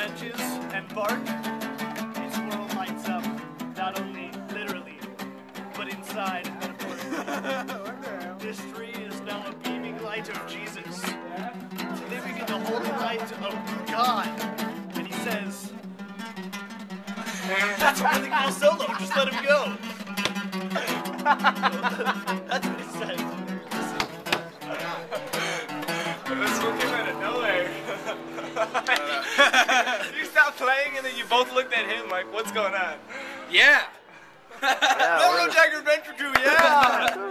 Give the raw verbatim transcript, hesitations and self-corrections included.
wrenches and bark, this world lights up, not only literally, but inside metaphorically. This tree is now a beaming light of Jesus, living in the holy light of God. And he says, that's a really cool solo, just let him go. That's what he says. This one came out of nowhere. You stopped playing and then you both looked at him like, what's going on? Yeah. Railroad Tiger Adventure Crew, yeah!